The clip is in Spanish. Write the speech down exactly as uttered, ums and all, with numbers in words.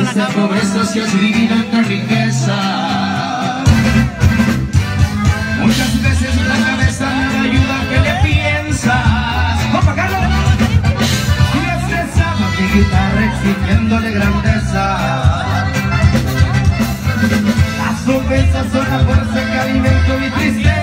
veces de pobreza se has vivido en riqueza. Muchas veces la cabeza no ayuda que le piensas. ¡Compa Carlos! Y estresado mi guitarra exigiéndole grandeza. Las ofensas son la fuerza que alimento mi tristeza.